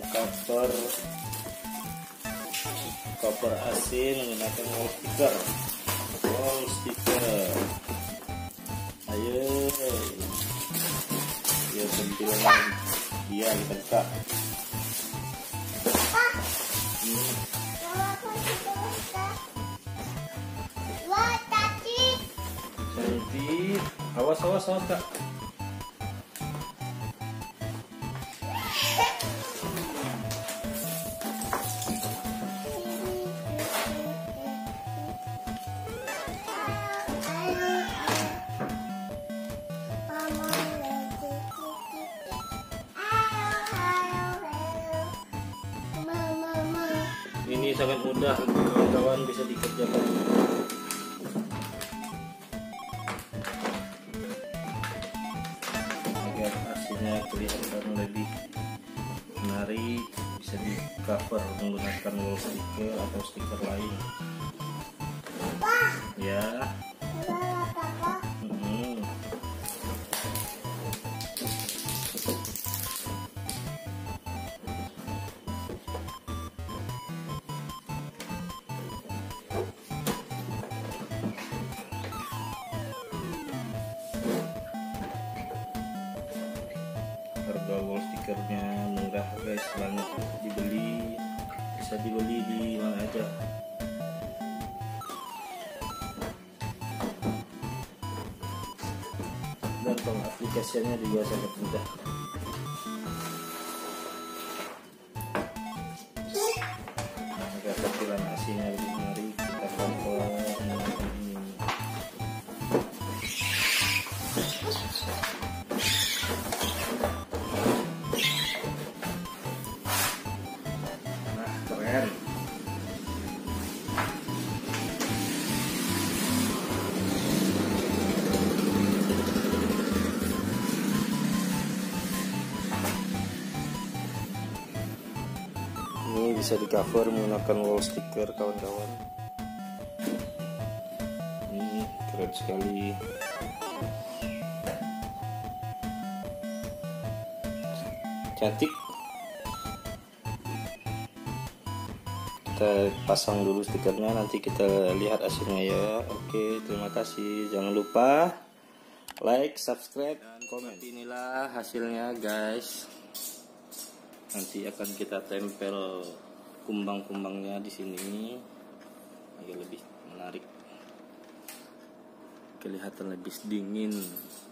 cover AC menggunakan wall sticker. Ayo ya, tampilan dia kita buka. Cantik. Awas Kak. Ini sangat mudah untuk kawan-kawan, bisa dikerjakan. Agar hasilnya kelihatan lebih menarik, bisa di cover menggunakan wall sticker atau stiker lain. Ya. Harga wall stickernya murah guys, banget dibeli, bisa dibeli di mana aja. Dan pengaplikasiannya juga sangat mudah. Agar tampilan AC-nya lebih menarik, kita cover menggunakan ini. Keren. Ini bisa di cover menggunakan wall sticker kawan-kawan. Ini keren sekali. Cantik. Kita pasang dulu stikernya, nanti kita lihat hasilnya ya. Oke, terima kasih. Jangan lupa like, subscribe, dan komen. Inilah hasilnya guys. Nanti akan kita tempel kumbang-kumbangnya di sini agar lebih menarik, kelihatan lebih dingin.